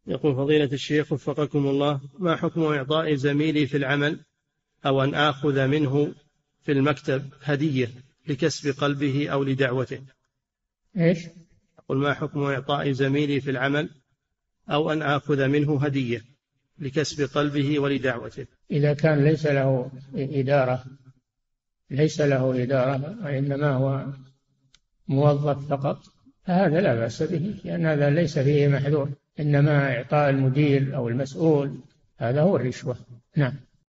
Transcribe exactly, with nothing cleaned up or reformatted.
يقول فضيلة الشيخ وفقكم الله، ما حكم إعطاء زميلي في العمل أو أن آخذ منه في المكتب هدية لكسب قلبه أو لدعوته؟ إيش؟ يقول ما حكم إعطاء زميلي في العمل أو أن آخذ منه هدية لكسب قلبه ولدعوته؟ إذا كان ليس له إدارة ليس له إدارة وإنما هو موظف فقط فهذا لا بأس به، لأن هذا ليس فيه محذور، إنما إعطاء المدير أو المسؤول هذا هو الرشوة. نعم.